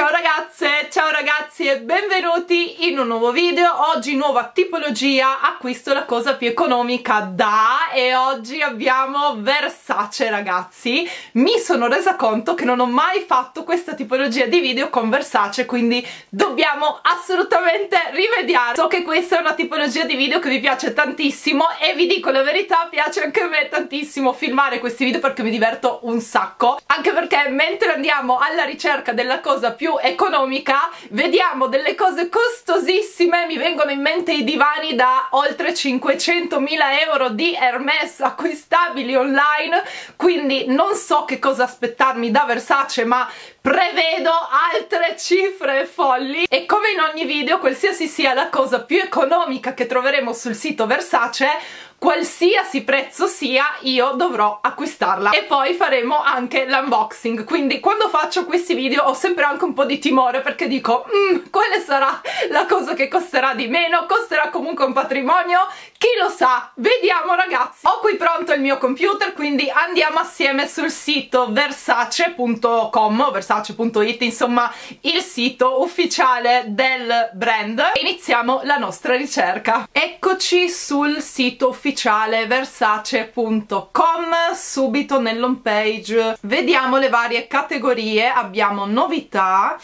Ciao ragazze, ciao ragazzi e benvenuti in un nuovo video. Oggi nuova tipologia, acquisto la cosa più economica e oggi abbiamo Versace ragazzi. Mi sono resa conto che non ho mai fatto questa tipologia di video con Versace, quindi dobbiamo assolutamente rimediare. So che questa è una tipologia di video che vi piace tantissimo e vi dico la verità, piace anche a me tantissimo filmare questi video perché mi diverto un sacco, anche perché mentre andiamo alla ricerca della cosa più economica vediamo delle cose costosissime. Mi vengono in mente i divani da oltre 500.000 euro di Hermès acquistabili online, quindi non so che cosa aspettarmi da Versace, ma prevedo altre cifre folli. E come in ogni video, qualsiasi sia la cosa più economica che troveremo sul sito Versace, qualsiasi prezzo sia, io dovrò acquistarla e poi faremo anche l'unboxing. Quindi quando faccio questi video ho sempre anche un po' di timore, perché dico quale sarà la cosa che costerà di meno, costerà comunque un patrimonio, chi lo sa, vediamo ragazzi. Ho qui pronto il mio computer, quindi andiamo assieme sul sito versace.com o versace.it, insomma il sito ufficiale del brand, e iniziamo la nostra ricerca. Eccoci sul sito ufficiale versace.com, subito nell'home page vediamo le varie categorie. Abbiamo novità,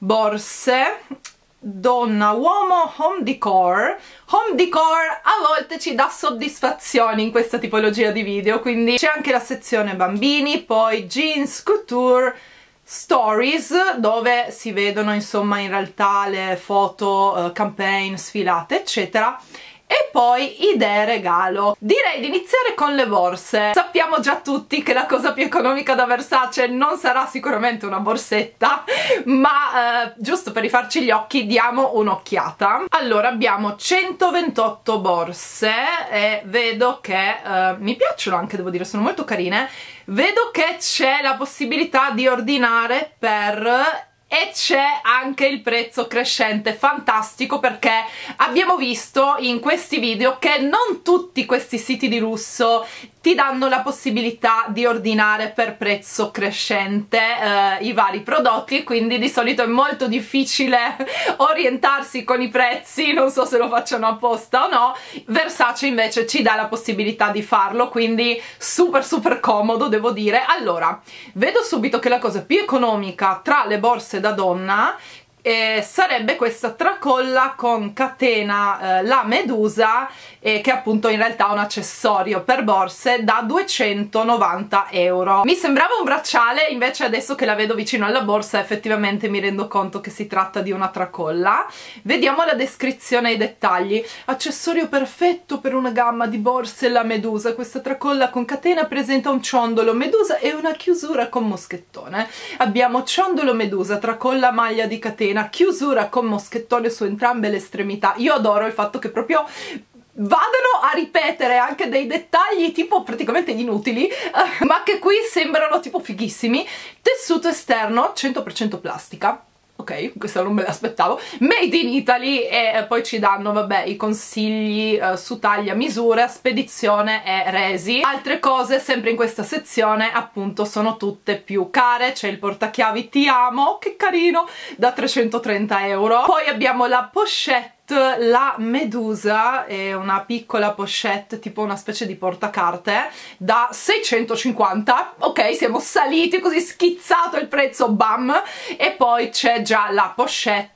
borse, donna, uomo, home decor. Home decor a volte ci dà soddisfazioni in questa tipologia di video, quindi c'è anche la sezione bambini, poi jeans, couture, stories, dove si vedono insomma in realtà le foto, campaign, sfilate eccetera. E poi idee regalo. Direi di iniziare con le borse. Sappiamo già tutti che la cosa più economica da Versace non sarà sicuramente una borsetta, ma giusto per rifarci gli occhi diamo un'occhiata. Allora abbiamo 128 borse e vedo che mi piacciono anche, devo dire, sono molto carine. Vedo che c'è la possibilità di ordinare per... e c'è anche il prezzo crescente, fantastico, perché abbiamo visto in questi video che non tutti questi siti di lusso ti danno la possibilità di ordinare per prezzo crescente i vari prodotti, quindi di solito è molto difficile orientarsi con i prezzi, non so se lo facciano apposta o no. Versace invece ci dà la possibilità di farlo, quindi super comodo, devo dire. Allora, vedo subito che la cosa più economica tra le borse da donna sarebbe questa tracolla con catena la Medusa, che appunto in realtà è un accessorio per borse, da 290 euro. Mi sembrava un bracciale, invece adesso che la vedo vicino alla borsa effettivamente mi rendo conto che si tratta di una tracolla. Vediamo la descrizione e i dettagli. Accessorio perfetto per una gamma di borse la Medusa. Questa tracolla con catena presenta un ciondolo Medusa e una chiusura con moschettone. Abbiamo ciondolo Medusa, tracolla maglia di catena, chiusura con moschettone su entrambe le estremità. Io adoro il fatto che proprio vadano a ripetere anche dei dettagli tipo praticamente inutili, ma che qui sembrano tipo fighissimi. Tessuto esterno 100% plastica. Ok, questa non me l'aspettavo. Made in Italy, e poi ci danno, vabbè, i consigli su taglia, misura, spedizione e resi. Altre cose sempre in questa sezione appunto sono tutte più care. C'è il portachiavi Ti amo, che carino, da 330 euro. Poi abbiamo la pochette, la Medusa, è una piccola pochette tipo una specie di portacarte, da 650. Ok, siamo saliti così, schizzato il prezzo, bam. E poi c'è già la pochette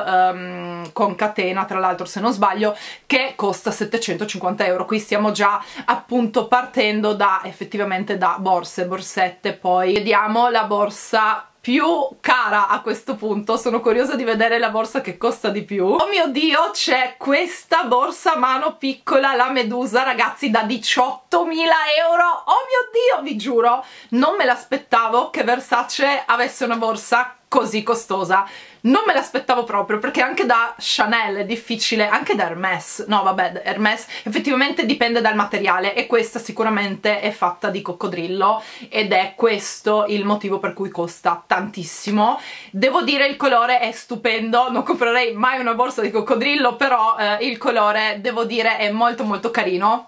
con catena, tra l'altro se non sbaglio, che costa 750 euro. Qui stiamo già appunto partendo da effettivamente da borse, borsette. Poi vediamo la borsa più cara a questo punto, sono curiosa di vedere la borsa che costa di più. Oh mio Dio, c'è questa borsa a mano piccola, la Medusa, ragazzi, da 18.000 euro. Oh mio Dio, vi giuro, non me l'aspettavo che Versace avesse una borsa così costosa. Non me l'aspettavo proprio, perché anche da Chanel è difficile, anche da Hermès, no vabbè, Hermès effettivamente dipende dal materiale, e questa sicuramente è fatta di coccodrillo ed è questo il motivo per cui costa tantissimo. Devo dire il colore è stupendo, non comprerei mai una borsa di coccodrillo, però il colore devo dire è molto carino.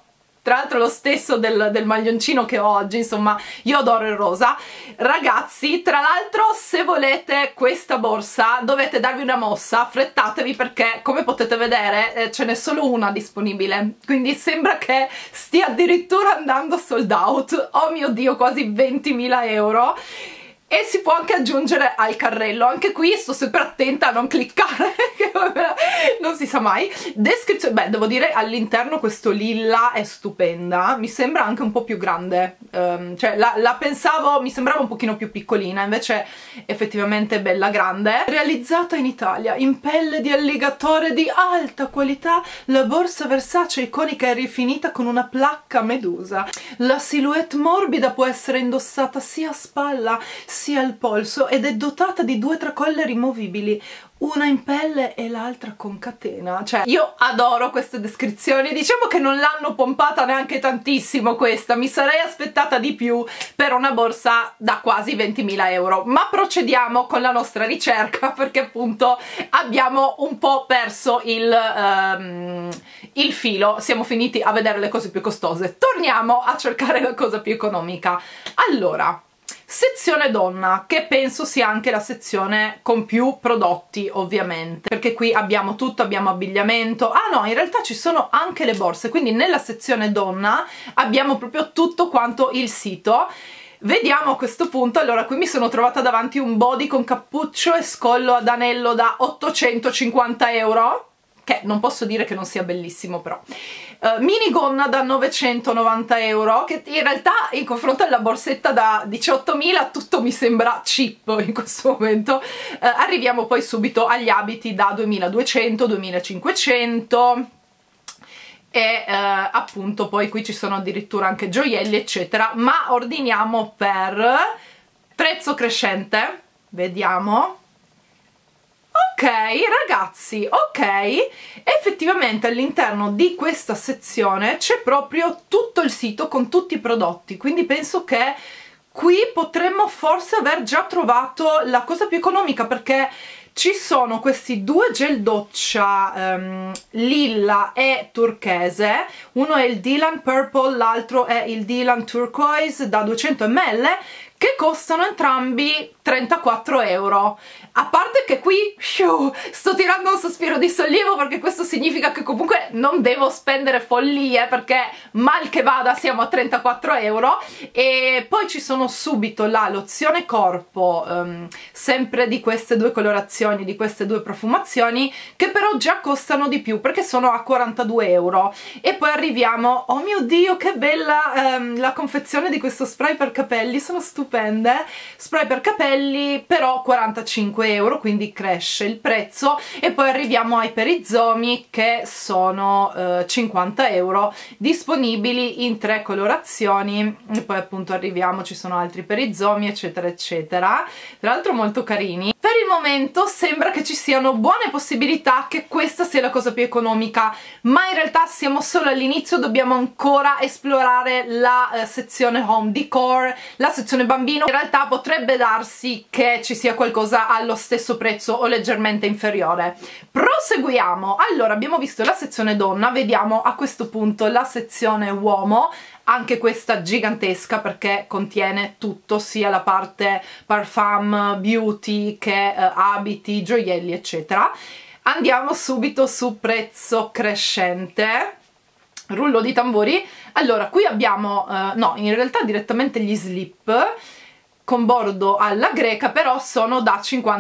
tra l'altro lo stesso del maglioncino che ho oggi, insomma io adoro il rosa. Ragazzi, tra l'altro, se volete questa borsa dovete darvi una mossa, affrettatevi perché come potete vedere ce n'è solo una disponibile, quindi sembra che stia addirittura andando sold out. Oh mio Dio, quasi 20.000 euro. E si può anche aggiungere al carrello. Anche qui sto sempre attenta a non cliccare, non si sa mai. Descrizione, beh, devo dire all'interno questo lilla è stupenda, mi sembra anche un po' più grande, cioè la pensavo, mi sembrava un pochino più piccolina, invece effettivamente è bella grande. Realizzata in Italia, in pelle di alligatore di alta qualità, la borsa Versace iconica è rifinita con una placca medusa. La silhouette morbida può essere indossata sia a spalla sia al polso ed è dotata di 2 tracolle rimovibili, una in pelle e l'altra con catena. Cioè, io adoro queste descrizioni, diciamo che non l'hanno pompata neanche tantissimo questa, mi sarei aspettata di più per una borsa da quasi 20.000 euro, ma procediamo con la nostra ricerca perché appunto abbiamo un po' perso il filo, siamo finiti a vedere le cose più costose, torniamo a cercare la cosa più economica. Allora, sezione donna, che penso sia anche la sezione con più prodotti ovviamente, perché qui abbiamo tutto, abbiamo abbigliamento, ah no, in realtà ci sono anche le borse, quindi nella sezione donna abbiamo proprio tutto quanto il sito. Vediamo a questo punto. Allora, qui mi sono trovata davanti un body con cappuccio e scollo ad anello da 850 euro, che non posso dire che non sia bellissimo però. Minigonna da 990 euro, che in realtà in confronto alla borsetta da 18.000 tutto mi sembra cheap in questo momento. Arriviamo poi subito agli abiti da 2.200, 2.500 e appunto poi qui ci sono addirittura anche gioielli eccetera, ma ordiniamo per prezzo crescente, vediamo. Ok ragazzi, ok, effettivamente all'interno di questa sezione c'è proprio tutto il sito con tutti i prodotti, quindi penso che qui potremmo forse aver già trovato la cosa più economica, perché ci sono questi 2 gel doccia lilla e turchese, uno è il Dylan Purple, l'altro è il Dylan Turquoise da 200 ml, che costano entrambi 34 euro. A parte che qui sto tirando un sospiro di sollievo, perché questo significa che comunque non devo spendere follie, perché mal che vada siamo a 34 euro. E poi ci sono subito la lozione corpo, sempre di queste 2 colorazioni, di queste 2 profumazioni, che però già costano di più perché sono a 42 euro. E poi arriviamo, oh mio Dio che bella la confezione di questo spray per capelli, sono stupende, spray per capelli però 45 euro, quindi cresce il prezzo. E poi arriviamo ai perizomi che sono 50 euro, disponibili in 3 colorazioni. E poi appunto arriviamo, ci sono altri perizomi eccetera eccetera, tra l'altro molto carini. Per il momento sembra che ci siano buone possibilità che questa sia la cosa più economica, ma in realtà siamo solo all'inizio, dobbiamo ancora esplorare la sezione home decor, la sezione bambino. In realtà potrebbe darsi che ci sia qualcosa allo stesso prezzo o leggermente inferiore. Proseguiamo. Allora, abbiamo visto la sezione donna, vediamo a questo punto la sezione uomo, anche questa gigantesca perché contiene tutto, sia la parte parfum, beauty che abiti, gioielli eccetera. Andiamo subito su prezzo crescente, rullo di tamburi. Allora, qui abbiamo no, in realtà direttamente gli slip con bordo alla greca, però sono da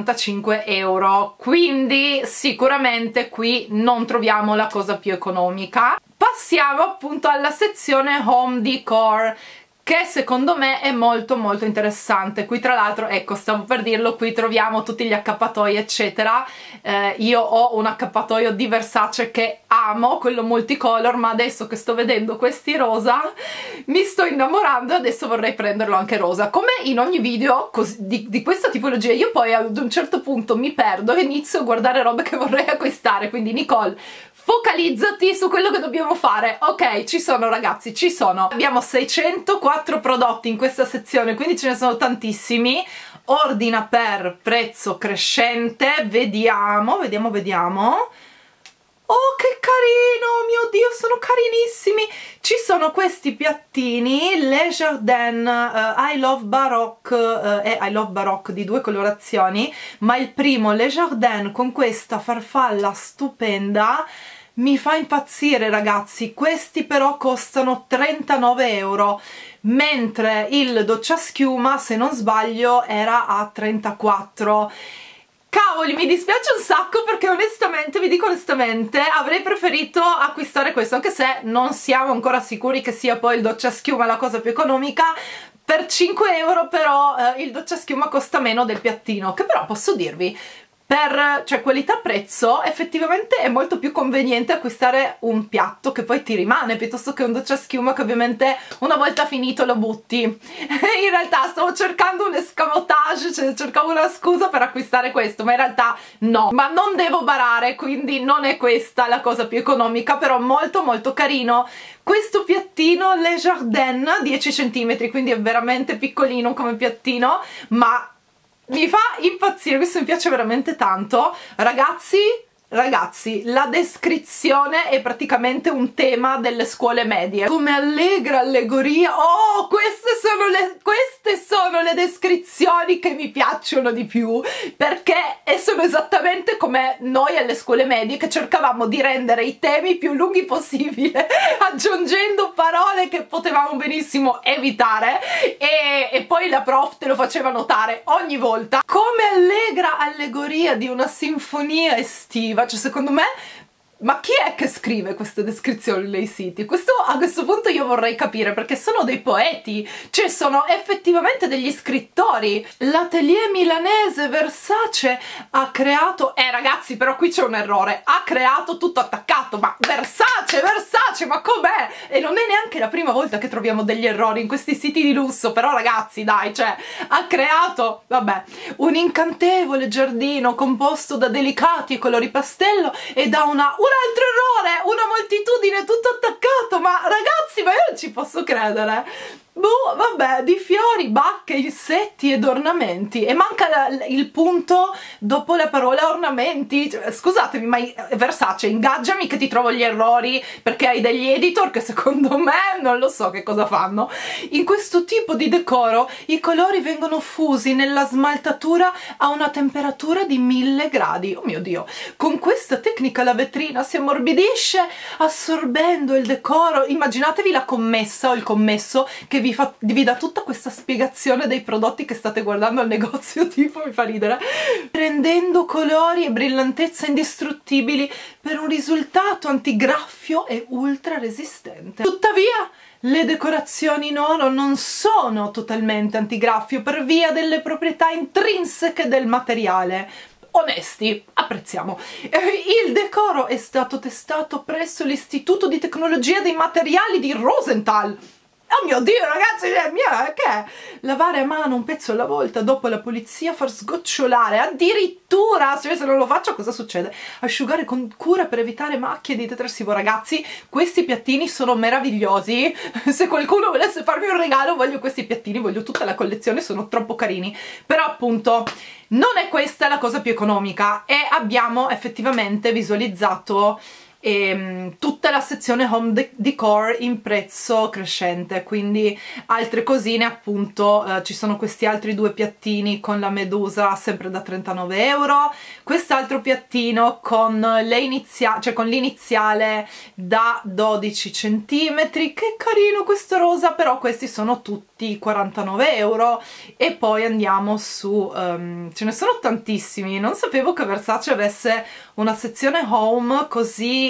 55 euro, quindi sicuramente qui non troviamo la cosa più economica. Passiamo appunto alla sezione home decor, che secondo me è molto molto interessante. Qui tra l'altro, ecco, stavo per dirlo, qui troviamo tutti gli accappatoi eccetera. Io ho un accappatoio di Versace che amo, quello multicolor, ma adesso che sto vedendo questi rosa mi sto innamorando e adesso vorrei prenderlo anche rosa. Come in ogni video di questa tipologia, io poi ad un certo punto mi perdo e inizio a guardare robe che vorrei acquistare, quindi Nicole, focalizzati su quello che dobbiamo fare. Ok, ci sono ragazzi, ci sono. Abbiamo 604 prodotti in questa sezione, quindi ce ne sono tantissimi. Ordina per prezzo crescente, vediamo. Oh, che carino, mio Dio, sono carinissimi. Ci sono questi piattini Le Jardin I Love Baroque e I Love Baroque di 2 colorazioni, ma il primo Le Jardin con questa farfalla stupenda mi fa impazzire, ragazzi. Questi però costano 39 euro, mentre il docciaschiuma, se non sbaglio, era a 34. Cavoli, mi dispiace un sacco perché onestamente, vi dico onestamente, avrei preferito acquistare questo, anche se non siamo ancora sicuri che sia poi il docciaschiuma la cosa più economica. Per 5 euro però il docciaschiuma costa meno del piattino, che però posso dirvi, cioè qualità-prezzo, effettivamente è molto più conveniente acquistare un piatto che poi ti rimane, piuttosto che un docciaschiuma che ovviamente una volta finito lo butti. In realtà stavo cercando un escamotage, cioè cercavo una scusa per acquistare questo, ma in realtà no. Ma non devo barare, quindi non è questa la cosa più economica, però molto molto carino. Questo piattino Le Jardin 10 cm, quindi è veramente piccolino come piattino, ma mi fa impazzire, questo mi piace veramente tanto. Ragazzi, la descrizione è praticamente un tema delle scuole medie. Come allegra allegoria. Oh, queste sono le descrizioni che mi piacciono di più, perché sono esattamente come noi alle scuole medie, che cercavamo di rendere i temi più lunghi possibile, aggiungendo parole che potevamo benissimo evitare, e poi la prof te lo faceva notare ogni volta. Come allegra allegoria di una sinfonia estiva. Cioè, secondo me, ma chi è che scrive queste descrizioni nei siti? A questo punto io vorrei capire, perché sono dei poeti, cioè sono effettivamente degli scrittori. L'atelier milanese Versace ha creato, ragazzi, però qui c'è un errore, ha creato tutto attaccato, ma Versace, ma com'è? E non è neanche la prima volta che troviamo degli errori in questi siti di lusso, però ragazzi, dai, cioè, ha creato, vabbè, un incantevole giardino composto da delicati colori pastello e da un altro errore, una moltitudine tutto attaccato. Ma ragazzi, ma io non ci posso credere. Boh, vabbè, di fiori, bacche, insetti ed ornamenti, e manca il punto dopo la parola ornamenti. Cioè, scusatemi, ma Versace, ingaggiami che ti trovo gli errori, perché hai degli editor che secondo me non lo so che cosa fanno. In questo tipo di decoro i colori vengono fusi nella smaltatura a una temperatura di 1000 gradi. Oh mio Dio! Con questa tecnica la vetrina si ammorbidisce assorbendo il decoro. Immaginatevi la commessa o il commesso che vi dà tutta questa spiegazione dei prodotti che state guardando al negozio, tipo, mi fa ridere, rendendo colori e brillantezza indistruttibili per un risultato antigraffio e ultra resistente. Tuttavia le decorazioni in oro non sono totalmente antigraffio per via delle proprietà intrinseche del materiale. Onesti, apprezziamo. Il decoro è stato testato presso l'Istituto di Tecnologia dei Materiali di Rosenthal. Oh mio Dio, ragazzi, che è? Lavare a mano un pezzo alla volta, dopo la pulizia far sgocciolare, addirittura, cioè, se non lo faccio cosa succede? Asciugare con cura per evitare macchie di detersivo. Ragazzi, questi piattini sono meravigliosi. Se qualcuno volesse farmi un regalo, voglio questi piattini, voglio tutta la collezione, sono troppo carini. Però appunto non è questa la cosa più economica, e abbiamo effettivamente visualizzato tutta la sezione home decor in prezzo crescente, quindi altre cosine. Appunto ci sono questi altri 2 piattini con la medusa sempre da 39 euro, quest'altro piattino con l'iniziale da 12 cm, che carino questo rosa, però questi sono tutti 49 euro. E poi andiamo su, ce ne sono tantissimi, non sapevo che Versace avesse una sezione home così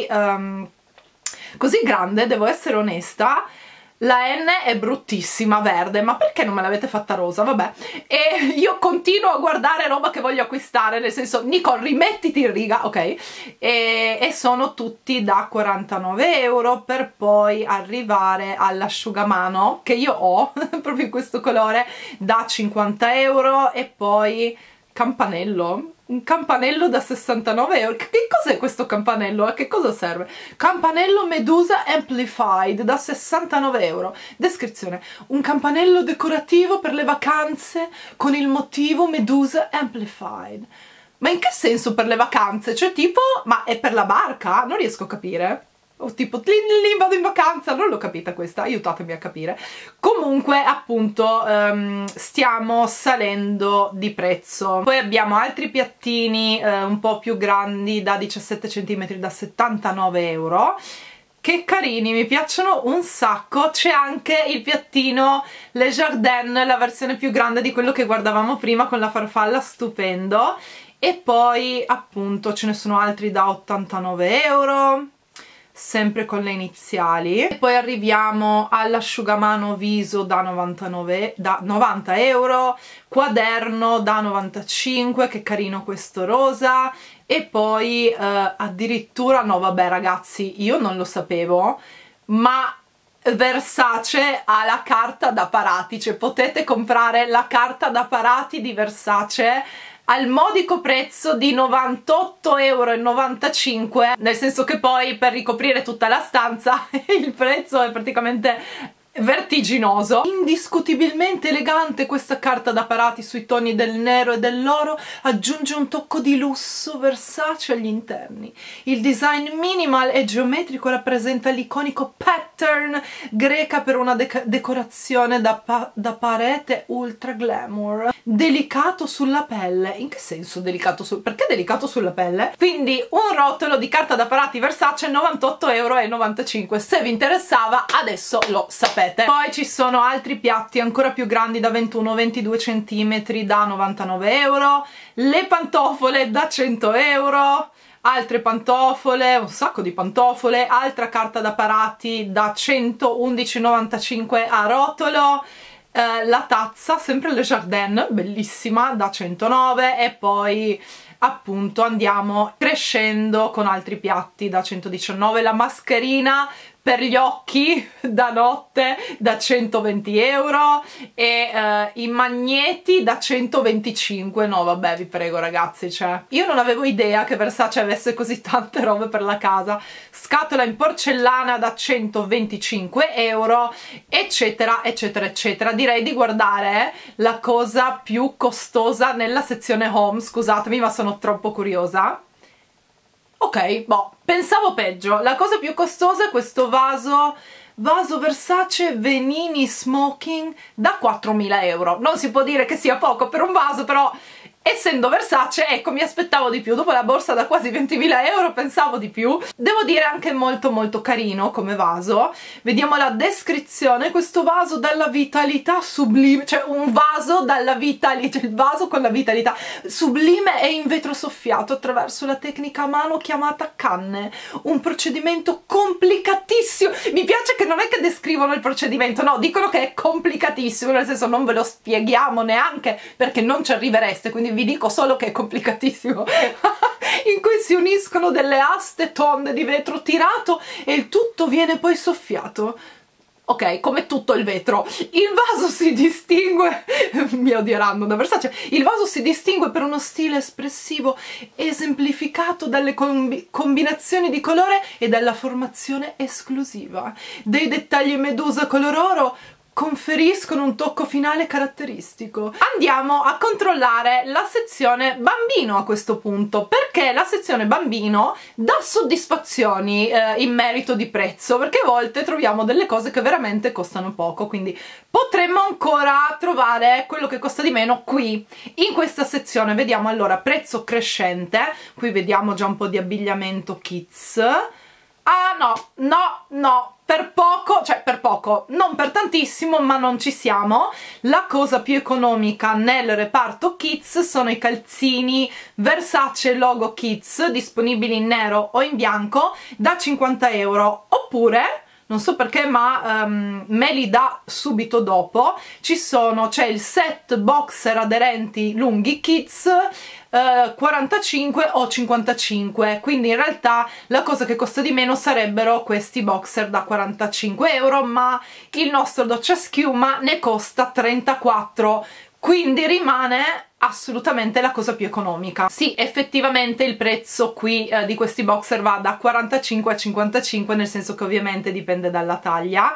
grande, devo essere onesta. La N è bruttissima, verde, ma perché non me l'avete fatta rosa? Vabbè, e io continuo a guardare roba che voglio acquistare, nel senso, Nicole, rimettiti in riga, ok? E sono tutti da 49 euro, per poi arrivare all'asciugamano, che io ho, proprio in questo colore, da 50 euro, e poi campanello. Un campanello da 69 euro. Che cos'è questo campanello? A che cosa serve? Campanello Medusa Amplified da 69 euro. Descrizione: un campanello decorativo per le vacanze con il motivo Medusa Amplified. Ma in che senso per le vacanze? Cioè tipo, ma è per la barca? Non riesco a capire. O tipo, lì vado in vacanza, non l'ho capita questa, aiutatemi a capire. Comunque, appunto, stiamo salendo di prezzo. Poi abbiamo altri piattini un po' più grandi, da 17 cm, da 79 euro. Che carini, mi piacciono un sacco. C'è anche il piattino Le Jardin, la versione più grande di quello che guardavamo prima con la farfalla, stupendo. E poi appunto ce ne sono altri da 89 euro, sempre con le iniziali. E poi arriviamo all'asciugamano viso da 90 euro, quaderno da 95, che carino questo rosa. E poi addirittura, no vabbè ragazzi, io non lo sapevo, ma Versace ha la carta da parati, cioè potete comprare la carta da parati di Versace al modico prezzo di 98,95 euro, nel senso che poi per ricoprire tutta la stanza il prezzo è praticamente vertiginoso. Indiscutibilmente elegante questa carta da parati sui toni del nero e dell'oro, aggiunge un tocco di lusso Versace agli interni. Il design minimal e geometrico rappresenta l'iconico pattern greca per una decorazione da parete ultra glamour. Delicato sulla pelle. In che senso delicato perché delicato sulla pelle? Quindi un rotolo di carta da parati Versace 98,95 euro. Se vi interessava adesso lo sapete. Poi ci sono altri piatti ancora più grandi da 21-22 cm da 99 euro, le pantofole da 100 euro, altre pantofole, un sacco di pantofole, altra carta da parati da 111,95 a rotolo, la tazza, sempre Le Jardin, bellissima, da 109, e poi appunto andiamo crescendo con altri piatti da 119, la mascherina per gli occhi da notte da 120 euro e i magneti da 125. No vabbè, vi prego ragazzi, cioè io non avevo idea che Versace avesse così tante robe per la casa. Scatola in porcellana da 125 euro, eccetera eccetera eccetera. Direi di guardare la cosa più costosa nella sezione home, scusatemi ma sono troppo curiosa. Ok, boh, pensavo peggio. La cosa più costosa è questo vaso Versace Venini Smoking da 4.000 euro. Non si può dire che sia poco per un vaso, però essendo Versace, ecco, mi aspettavo di più. Dopo la borsa da quasi 20.000 euro pensavo di più. Devo dire anche molto molto carino come vaso. Vediamo la descrizione. Questo vaso dalla vitalità sublime, cioè un vaso dalla vitalità, il vaso con la vitalità sublime e in vetro soffiato attraverso la tecnica a mano chiamata canne. Un procedimento complicatissimo. Mi piace che non è che descrivono il procedimento, no, dicono che è complicatissimo, nel senso non ve lo spieghiamo neanche perché non ci arrivereste, quindi vi dico solo che è complicatissimo. In cui si uniscono delle aste tonde di vetro tirato e il tutto viene poi soffiato. Ok, come tutto il vetro. Il vaso si distingue, mi odieranno da Versace, il vaso si distingue per uno stile espressivo esemplificato dalle combinazioni di colore e dalla formazione esclusiva. Dei dettagli medusa color oro conferiscono un tocco finale caratteristico. Andiamo a controllare la sezione bambino a questo punto, perché la sezione bambino dà soddisfazioni in merito di prezzo, perché a volte troviamo delle cose che veramente costano poco, quindi potremmo ancora trovare quello che costa di meno qui, in questa sezione. Vediamo allora prezzo crescente, qui vediamo già un po' di abbigliamento kids. Ah no, per poco, cioè per poco, non per tantissimo, ma non ci siamo. La cosa più economica nel reparto kids sono i calzini Versace logo kids, disponibili in nero o in bianco, da 50 euro, oppure non so perché ma me li dà subito dopo. C'è il set boxer aderenti lunghi kids 45 o 55, quindi in realtà la cosa che costa di meno sarebbero questi boxer da 45 euro, ma il nostro doccia schiuma ne costa 34, quindi rimane assolutamente la cosa più economica. Sì, effettivamente il prezzo qui di questi boxer va da 45 a 55, nel senso che ovviamente dipende dalla taglia,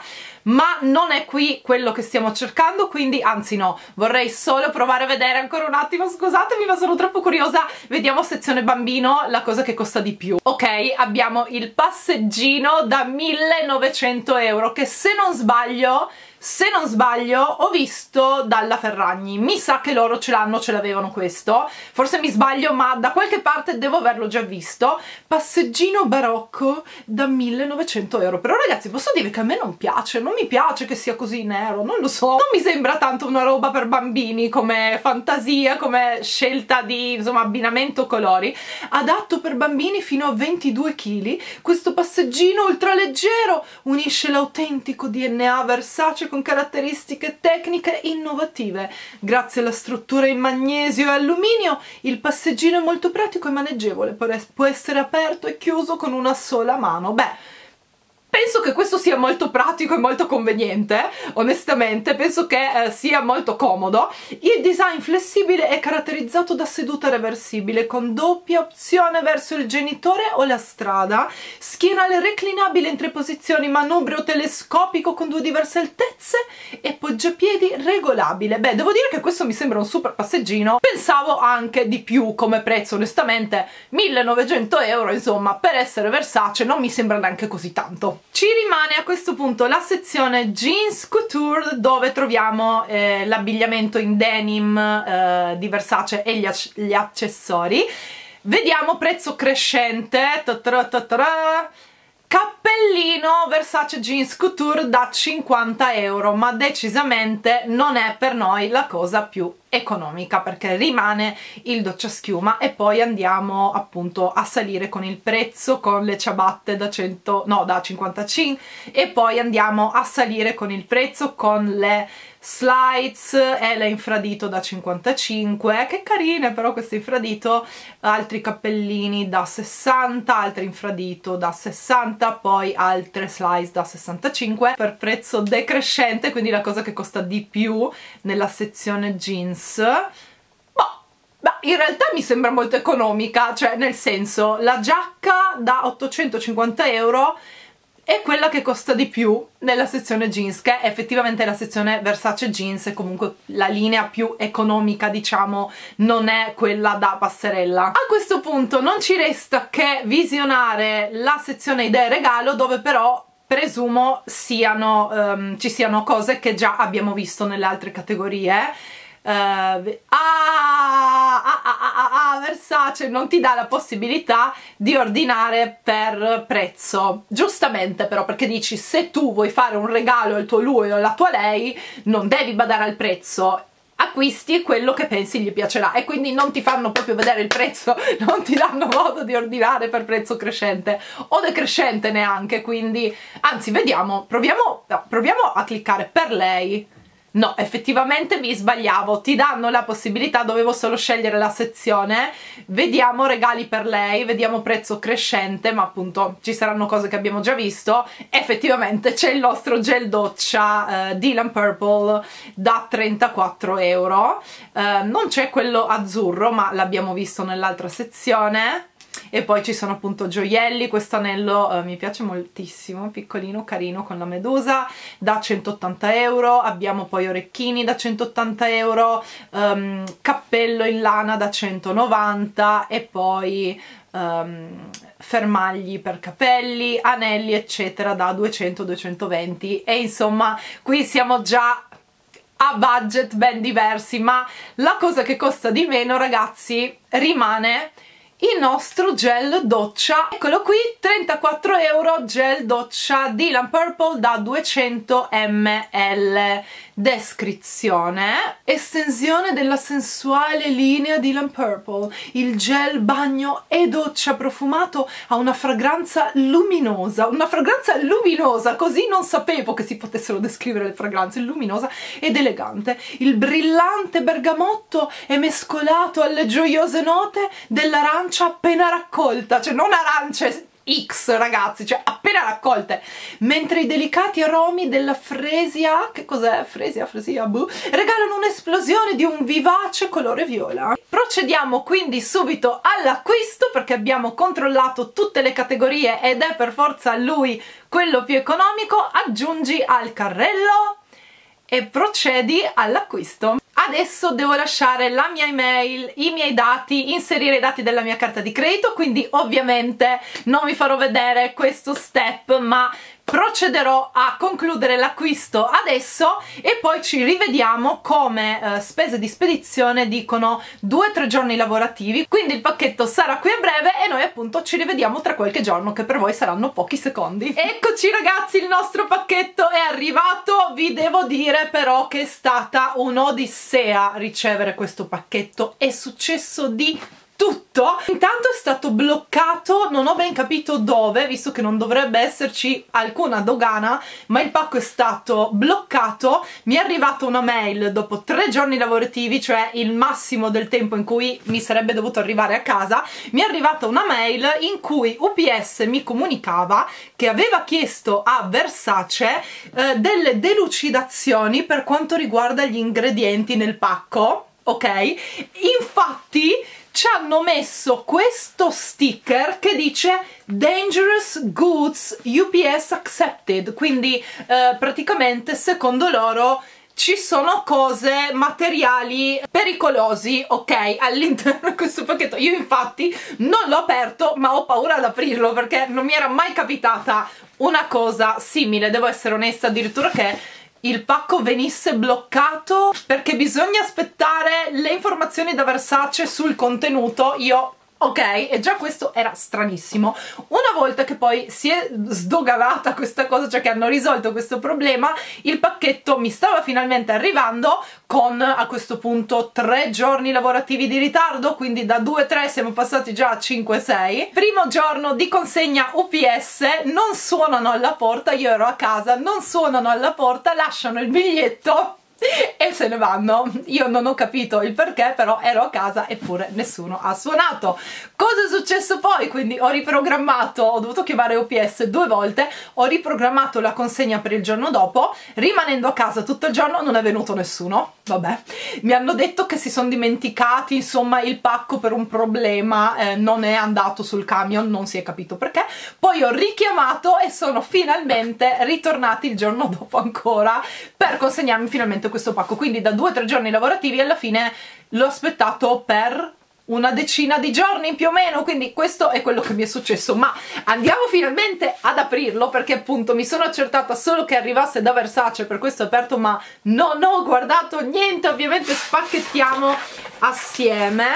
ma non è qui quello che stiamo cercando, quindi anzi no, vorrei solo provare a vedere ancora un attimo, scusatemi ma sono troppo curiosa. Vediamo sezione bambino la cosa che costa di più. Ok, abbiamo il passeggino da 1900 euro che se non sbaglio ho visto dalla Ferragni, mi sa che loro ce l'hanno, ce l'avevano questo, forse mi sbaglio ma da qualche parte devo averlo già visto. Passeggino barocco da 1900 euro, però ragazzi posso dire che a me non piace, non mi piace che sia così nero, non lo so, non mi sembra tanto una roba per bambini come fantasia, come scelta di insomma abbinamento colori. Adatto per bambini fino a 22 kg, questo passeggino ultraleggero unisce l'autentico DNA Versace con caratteristiche tecniche innovative. Grazie alla struttura in magnesio e alluminio, il passeggino è molto pratico e maneggevole, può essere aperto e chiuso con una sola mano. Beh, penso che questo sia molto pratico e molto conveniente, onestamente, penso che sia molto comodo. Il design flessibile è caratterizzato da seduta reversibile con doppia opzione verso il genitore o la strada, schienale reclinabile in 3 posizioni, manubrio telescopico con 2 diverse altezze e poggiapiedi regolabile. Beh, devo dire che questo mi sembra un super passeggino, pensavo anche di più come prezzo, onestamente 1900 euro, insomma, per essere Versace non mi sembra neanche così tanto. Ci rimane a questo punto la sezione jeans couture dove troviamo l'abbigliamento in denim di Versace e gli accessori. Vediamo prezzo crescente, cappellino Versace jeans couture da 50 euro, ma decisamente non è per noi la cosa più economica perché rimane il docciaschiuma. E poi andiamo appunto a salire con il prezzo con le ciabatte da 55 e poi andiamo a salire con il prezzo con le slides e l'infradito da 55, che carine però questo infradito, altri cappellini da 60, altri infradito da 60, poi altre slides da 65 per prezzo decrescente, quindi la cosa che costa di più nella sezione jeans. In realtà mi sembra molto economica, cioè nel senso la giacca da 850 euro è quella che costa di più nella sezione jeans, che è effettivamente la sezione Versace jeans, e comunque la linea più economica, diciamo, non è quella da passerella. A questo punto non ci resta che visionare la sezione idee regalo, dove però presumo ci siano cose che già abbiamo visto nelle altre categorie. Versace non ti dà la possibilità di ordinare per prezzo, giustamente però, perché dici se tu vuoi fare un regalo al tuo lui o alla tua lei non devi badare al prezzo, acquisti quello che pensi gli piacerà, e quindi non ti fanno proprio vedere il prezzo, non ti danno modo di ordinare per prezzo crescente o decrescente neanche. Quindi anzi proviamo a cliccare per lei. No, effettivamente mi sbagliavo, ti danno la possibilità, dovevo solo scegliere la sezione. Vediamo regali per lei, vediamo prezzo crescente, ma appunto ci saranno cose che abbiamo già visto. Effettivamente c'è il nostro gel doccia Dylan Purple da 34 euro, non c'è quello azzurro ma l'abbiamo visto nell'altra sezione. E poi ci sono appunto gioielli, questo anello mi piace moltissimo, piccolino, carino, con la medusa, da 180 euro, abbiamo poi orecchini da 180 euro, cappello in lana da 190 e poi fermagli per capelli, anelli eccetera da 200-220, e insomma qui siamo già a budget ben diversi, ma la cosa che costa di meno, ragazzi, rimane il nostro gel doccia. Eccolo qui, 34 euro, gel doccia Dylan Purple da 200 ml. Descrizione: estensione della sensuale linea Dylan Purple. Il gel bagno e doccia profumato ha una fragranza luminosa, così non sapevo che si potessero descrivere le fragranze, luminosa ed elegante. Il brillante bergamotto è mescolato alle gioiose note dell'arancia appena raccolta, cioè non arance X, ragazzi, cioè appena raccolte, mentre i delicati aromi della fresia, che cos'è? Fresia, boh, regalano un'esplosione di un vivace colore viola. Procediamo quindi subito all'acquisto, perché abbiamo controllato tutte le categorie ed è per forza lui quello più economico. Aggiungi al carrello e procedi all'acquisto. Adesso devo lasciare la mia email, i miei dati, inserire i dati della mia carta di credito, quindi ovviamente non vi farò vedere questo step, ma procederò a concludere l'acquisto adesso e poi ci rivediamo. Come spese di spedizione dicono 2-3 giorni lavorativi, quindi il pacchetto sarà qui a breve e noi appunto ci rivediamo tra qualche giorno, che per voi saranno pochi secondi. Eccoci ragazzi, il nostro pacchetto è arrivato. Vi devo dire però che è stata un'odissea ricevere questo pacchetto, è successo di tutto. Intanto è stato bloccato, non ho ben capito dove, visto che non dovrebbe esserci alcuna dogana, ma il pacco è stato bloccato. Mi è arrivata una mail dopo 3 giorni lavorativi, cioè il massimo del tempo in cui mi sarebbe dovuto arrivare a casa. Mi è arrivata una mail in cui UPS mi comunicava che aveva chiesto a Versace delle delucidazioni per quanto riguarda gli ingredienti nel pacco, ok? Infatti ci hanno messo questo sticker che dice Dangerous Goods UPS Accepted, quindi praticamente secondo loro ci sono cose, materiali pericolosi, ok, all'interno di questo pacchetto. Io infatti non l'ho aperto, ma ho paura ad aprirlo perché non mi era mai capitata una cosa simile, devo essere onesta, addirittura che il pacco venisse bloccato perché bisogna aspettare le informazioni da Versace sul contenuto. Ok, e già questo era stranissimo. Una volta che poi si è sdoganata questa cosa, cioè che hanno risolto questo problema, il pacchetto mi stava finalmente arrivando con a questo punto 3 giorni lavorativi di ritardo, quindi da 2-3 siamo passati già a 5-6. Primo giorno di consegna UPS, non suonano alla porta, io ero a casa, non suonano alla porta, lasciano il biglietto e se ne vanno. Io non ho capito il perché, però ero a casa eppure nessuno ha suonato. Cosa è successo poi? Quindi ho riprogrammato, ho dovuto chiamare UPS 2 volte, ho riprogrammato la consegna per il giorno dopo. Rimanendo a casa tutto il giorno non è venuto nessuno, vabbè, mi hanno detto che si sono dimenticati, insomma il pacco per un problema non è andato sul camion, non si è capito perché. Poi ho richiamato e sono finalmente ritornati il giorno dopo ancora per consegnarmi finalmente questo pacco, quindi da 2-3 giorni lavorativi alla fine l'ho aspettato per una decina di giorni più o meno, quindi questo è quello che mi è successo. Ma andiamo finalmente ad aprirlo, perché appunto mi sono accertata solo che arrivasse da Versace, per questo ho aperto ma non ho guardato niente. Ovviamente spacchettiamo assieme.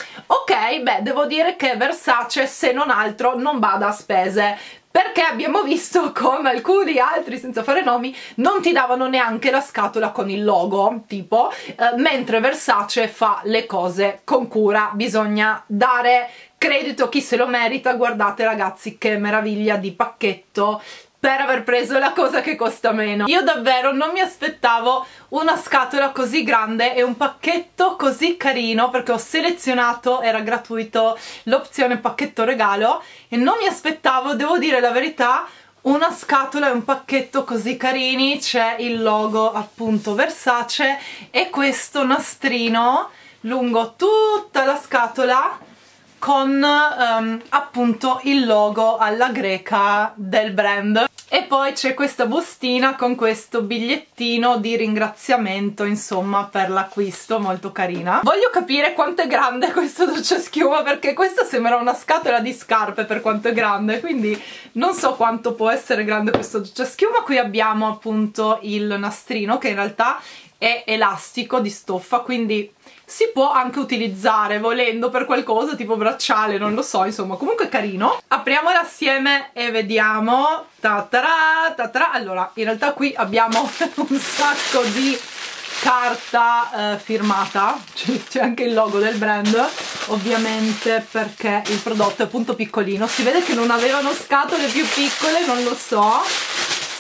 Ok, beh, devo dire che Versace, se non altro, non bada a spese, perché abbiamo visto con alcuni altri, senza fare nomi, non ti davano neanche la scatola con il logo, tipo, mentre Versace fa le cose con cura. Bisogna dare credito a chi se lo merita. Guardate ragazzi che meraviglia di pacchetto per aver preso la cosa che costa meno. Io davvero non mi aspettavo una scatola così grande e un pacchetto così carino, perché ho selezionato, era gratuito, l'opzione pacchetto regalo e non mi aspettavo, devo dire la verità, una scatola e un pacchetto così carini. C'è il logo appunto Versace e questo nastrino lungo tutta la scatola con appunto il logo alla greca del brand. E poi c'è questa bustina con questo bigliettino di ringraziamento, insomma, per l'acquisto, molto carina. Voglio capire quanto è grande questo docciaschiuma, perché questa sembra una scatola di scarpe per quanto è grande, quindi non so quanto può essere grande questo docciaschiuma. Qui abbiamo appunto il nastrino che in realtà è elastico, di stoffa, quindi si può anche utilizzare volendo per qualcosa tipo bracciale, non lo so, insomma comunque carino. Apriamola assieme e vediamo. Ta-ta-ra, ta-ta-ra. Allora, in realtà qui abbiamo un sacco di carta firmata, c'è anche il logo del brand, ovviamente perché il prodotto è appunto piccolino. Si vede che non avevano scatole più piccole, non lo so.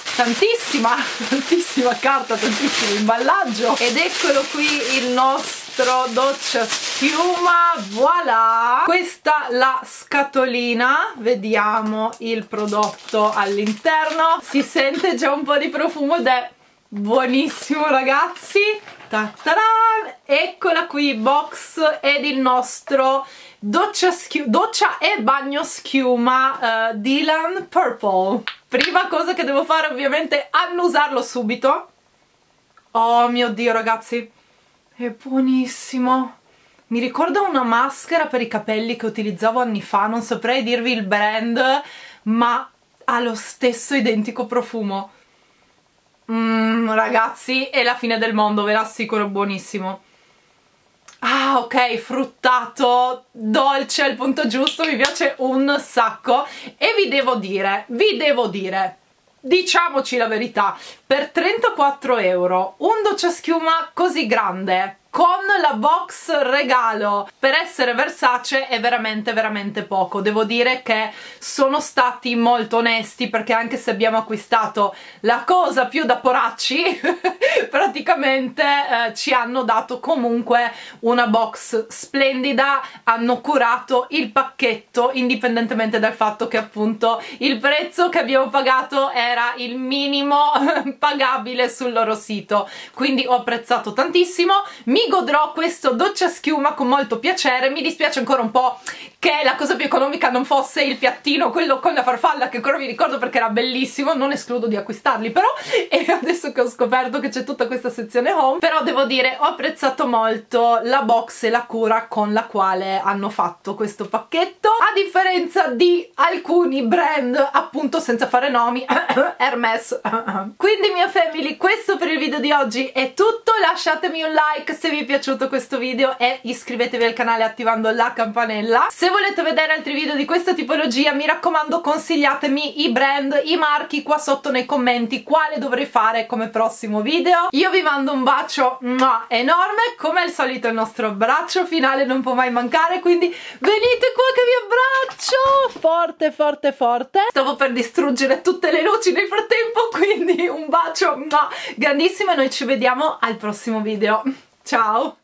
Tantissima carta, tantissimo imballaggio. Ed eccolo qui il nostro nostro doccia schiuma, voilà. Questa la scatolina, vediamo il prodotto all'interno, si sente già un po' di profumo ed è buonissimo ragazzi. Ta-ta-da! Eccola qui, box ed il nostro doccia e bagno schiuma Dylan Purple. Prima cosa che devo fare ovviamente è annusarlo subito. Oh mio Dio ragazzi, è buonissimo. Mi ricorda una maschera per i capelli che utilizzavo anni fa, non saprei dirvi il brand, ma ha lo stesso identico profumo. Ragazzi, è la fine del mondo, ve l'assicuro, buonissimo. Ah, ok, fruttato, dolce al punto giusto, mi piace un sacco. E vi devo dire, diciamoci la verità, per 34 euro un doccia schiuma così grande con la box regalo per essere Versace è veramente veramente poco. Devo dire che sono stati molto onesti, perché anche se abbiamo acquistato la cosa più da poracci praticamente ci hanno dato comunque una box splendida, hanno curato il pacchetto indipendentemente dal fatto che appunto il prezzo che abbiamo pagato era il minimo pagabile sul loro sito, quindi ho apprezzato tantissimo. Mi godrò questo doccia schiuma con molto piacere. Mi dispiace ancora un po' che la cosa più economica non fosse il piattino, quello con la farfalla, che ancora mi ricordo perché era bellissimo, non escludo di acquistarli però, e adesso che ho scoperto che c'è tutta questa sezione home, però devo dire ho apprezzato molto la box e la cura con la quale hanno fatto questo pacchetto, a differenza di alcuni brand, appunto senza fare nomi, Hermes. Quindi mia family, questo per il video di oggi è tutto. Lasciatemi un like se vi è piaciuto questo video e iscrivetevi al canale attivando la campanella. Se volete vedere altri video di questa tipologia, mi raccomando, consigliatemi i brand, i marchi qua sotto nei commenti, quale dovrei fare come prossimo video. Io vi mando un bacio enorme, come al solito il nostro abbraccio finale non può mai mancare, quindi venite qua che vi abbraccio forte forte forte. Stavo per distruggere tutte le luci nel frattempo, quindi un bacio grandissimo e noi ci vediamo al prossimo video. Ciao!